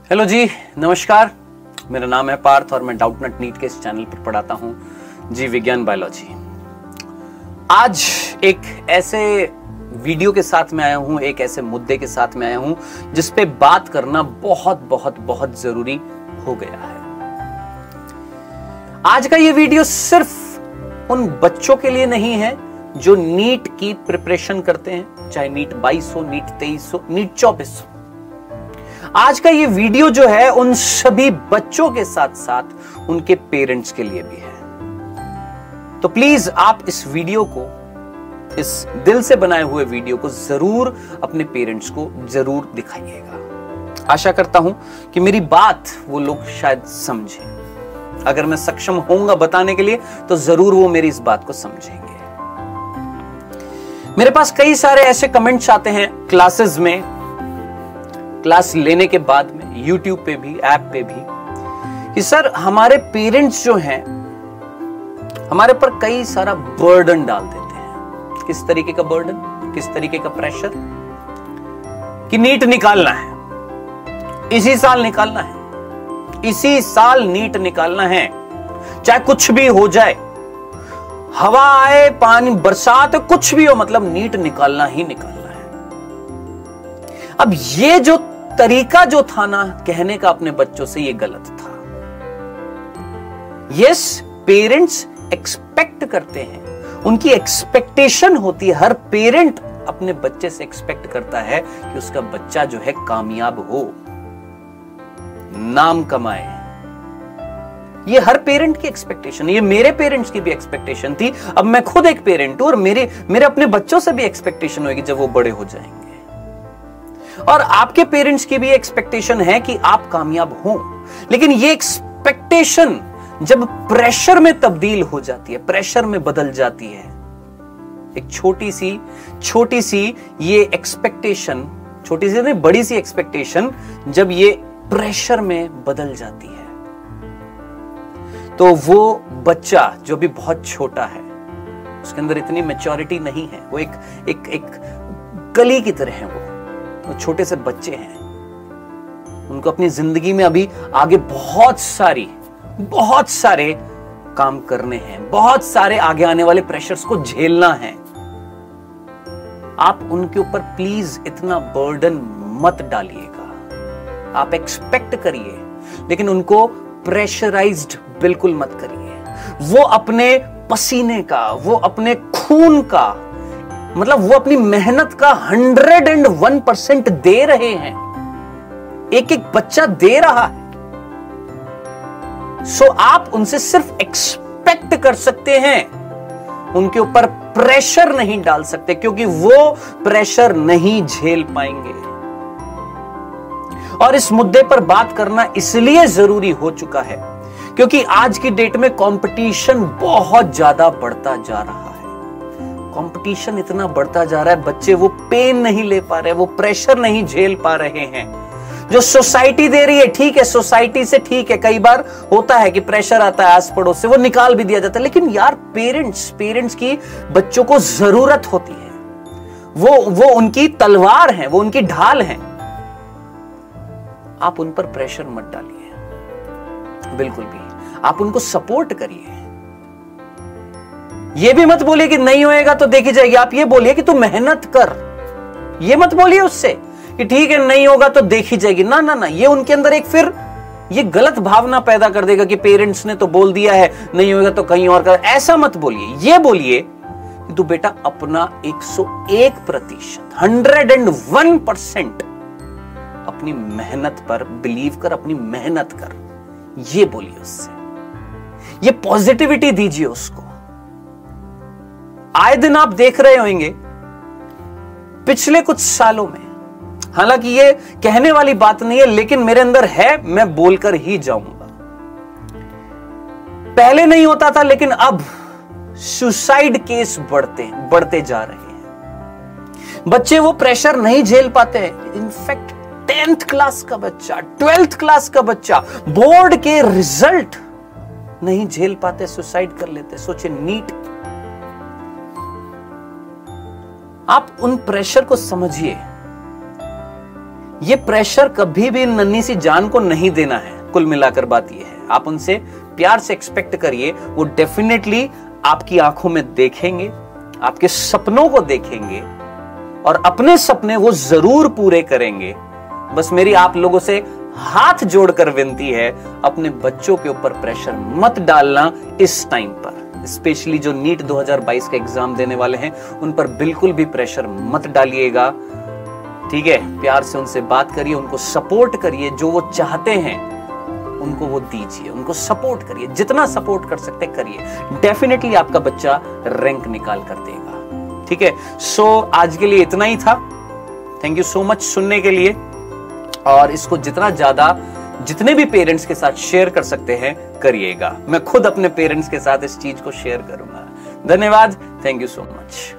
Hello जी, नमस्कार। मेरा नाम है पार्थ और मैं डाउटनट नीट के इस चैनल पर पढ़ाता हूं जी विज्ञान बायोलॉजी। आज एक ऐसे वीडियो के साथ में आया हूं, एक ऐसे मुद्दे के साथ में आया हूं जिस पे बात करना बहुत बहुत बहुत जरूरी हो गया है। आज का ये वीडियो सिर्फ उन बच्चों के लिए नहीं है जो नीट की प्रिपरेशन करते हैं, चाहे नीट 22 हो, नीट 23 हो, नीट 24 हो। आज का ये वीडियो जो है उन सभी बच्चों के साथ साथ उनके पेरेंट्स के लिए भी है। तो प्लीज आप इस वीडियो को, इस दिल से बनाए हुए वीडियो को जरूर अपने पेरेंट्स को जरूर दिखाइएगा। आशा करता हूं कि मेरी बात वो लोग शायद समझें। अगर मैं सक्षम होऊंगा बताने के लिए तो जरूर वो मेरी इस बात को समझेंगे। मेरे पास कई सारे ऐसे कमेंट्स आते हैं क्लासेस में, क्लास लेने के बाद में, YouTube पे भी, ऐप पे भी, कि सर हमारे पेरेंट्स जो हैं हमारे पर कई सारा बर्डन डाल देते हैं। किस तरीके का बर्डन, किस तरीके का प्रेशर? कि नीट निकालना है, इसी साल निकालना है, इसी साल नीट निकालना है, चाहे कुछ भी हो जाए, हवा आए, पानी, बरसात, कुछ भी हो, मतलब नीट निकालना ही निकालना है। अब ये जो तरीका जो था ना कहने का अपने बच्चों से, ये गलत था। यस, पेरेंट्स एक्सपेक्ट करते हैं, उनकी एक्सपेक्टेशन होती है। हर पेरेंट अपने बच्चे से एक्सपेक्ट करता है कि उसका बच्चा जो है कामयाब हो, नाम कमाए। ये हर पेरेंट की एक्सपेक्टेशन, ये मेरे पेरेंट्स की भी एक्सपेक्टेशन थी। अब मैं खुद एक पेरेंट हूं और मेरे अपने बच्चों से भी एक्सपेक्टेशन होगी जब वो बड़े हो जाएंगे। और आपके पेरेंट्स की भी एक्सपेक्टेशन है कि आप कामयाब हो। लेकिन ये एक्सपेक्टेशन जब प्रेशर में तब्दील हो जाती है, प्रेशर में बदल जाती है, एक छोटी सी ये एक्सपेक्टेशन, छोटी सी नहीं बड़ी सी एक्सपेक्टेशन जब ये प्रेशर में बदल जाती है, तो वो बच्चा जो भी बहुत छोटा है, उसके अंदर इतनी मैच्योरिटी नहीं है, वो एक कली की तरह है। वो छोटे से बच्चे हैं, उनको अपनी जिंदगी में अभी आगे बहुत सारे काम करने हैं, बहुत सारे आगे आने वाले प्रेशर्स को झेलना है। आप उनके ऊपर प्लीज इतना बर्डन मत डालिएगा। आप एक्सपेक्ट करिए, लेकिन उनको प्रेशराइज्ड बिल्कुल मत करिए। वो अपने पसीने का, वो अपने खून का, मतलब वो अपनी मेहनत का 101% दे रहे हैं। एक एक बच्चा दे रहा है। सो आप उनसे सिर्फ एक्सपेक्ट कर सकते हैं, उनके ऊपर प्रेशर नहीं डाल सकते, क्योंकि वो प्रेशर नहीं झेल पाएंगे। और इस मुद्दे पर बात करना इसलिए जरूरी हो चुका है क्योंकि आज की डेट में कंपटीशन बहुत ज्यादा बढ़ता जा रहा है। कंपटीशन इतना बढ़ता जा रहा है, बच्चे वो पेन नहीं ले पा रहे, वो प्रेशर नहीं झेल पा रहे हैं जो सोसाइटी दे रही है। ठीक है, सोसाइटी से ठीक है, कई बार होता है कि प्रेशर आता है आस पड़ोस से, वो निकाल भी दिया जाता है। लेकिन यार पेरेंट्स की बच्चों को जरूरत होती है। वो उनकी तलवार है, वो उनकी ढाल है। आप उन पर प्रेशर मत डालिए बिल्कुल भी। आप उनको सपोर्ट करिए। ये भी मत बोलिए कि नहीं होएगा तो देखी जाएगी। आप ये बोलिए कि तू मेहनत कर। ये मत बोलिए उससे कि ठीक है नहीं होगा तो देखी जाएगी। ना ना ना, ये उनके अंदर एक फिर ये गलत भावना पैदा कर देगा कि पेरेंट्स ने तो बोल दिया है नहीं होगा तो कहीं और कर। ऐसा मत बोलिए। ये बोलिए कि तू बेटा अपना 101%, 101% अपनी मेहनत पर बिलीव कर, अपनी मेहनत कर। ये बोलिए उससे, ये पॉजिटिविटी दीजिए उसको। आए दिन आप देख रहे होंगे पिछले कुछ सालों में, हालांकि ये कहने वाली बात नहीं है लेकिन मेरे अंदर है, मैं बोलकर ही जाऊंगा। पहले नहीं होता था लेकिन अब सुसाइड केस बढ़ते जा रहे हैं। बच्चे वो प्रेशर नहीं झेल पाते हैं। इनफैक्ट 10th क्लास का बच्चा, 12th क्लास का बच्चा बोर्ड के रिजल्ट नहीं झेल पाते, सुसाइड कर लेते। सोचे नीट। आप उन प्रेशर को समझिए ये प्रेशर कभी भी नन्ही सी जान को नहीं देना है। कुल मिलाकर बात ये है, आप उनसे प्यार से एक्सपेक्ट करिए, वो डेफिनेटली आपकी आंखों में देखेंगे, आपके सपनों को देखेंगे और अपने सपने वो जरूर पूरे करेंगे। बस मेरी आप लोगों से हाथ जोड़कर विनती है, अपने बच्चों के ऊपर प्रेशर मत डालना इस टाइम पर। स्पेशली जो नीट 2022 का एग्जाम देने वाले हैं, उन पर बिल्कुल भी प्रेशर मत डालिएगा, ठीक है। प्यार से उनसे बात करिए, उनको सपोर्ट करिए, जो वो चाहते हैं उनको वो दीजिए, उनको सपोर्ट करिए, जितना सपोर्ट कर सकते करिए। डेफिनेटली आपका बच्चा रैंक निकाल कर देगा, ठीक है। सो आज के लिए इतना ही था। थैंक यू सो मच सुनने के लिए, और इसको जितना ज्यादा जितने भी पेरेंट्स के साथ शेयर कर सकते हैं करिएगा। मैं खुद अपने पेरेंट्स के साथ इस चीज को शेयर करूंगा। धन्यवाद, थैंक यू सो मच।